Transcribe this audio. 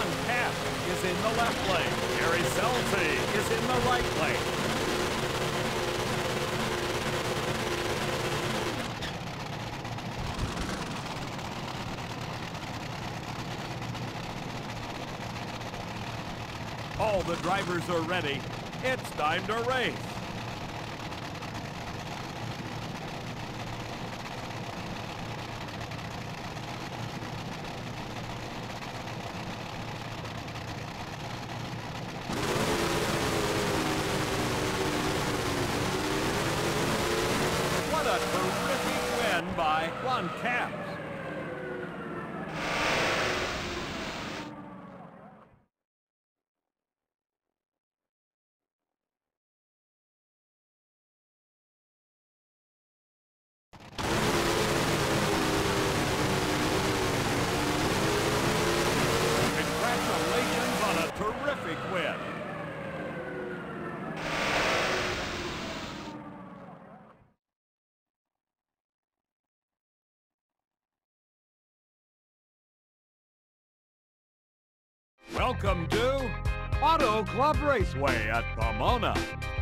Cap is in the left lane. Gary Scelzi is in the right lane. All the drivers are ready. It's time to race. What a terrific win by Cap. Congratulations on a terrific win. Welcome to Auto Club Raceway at Pomona.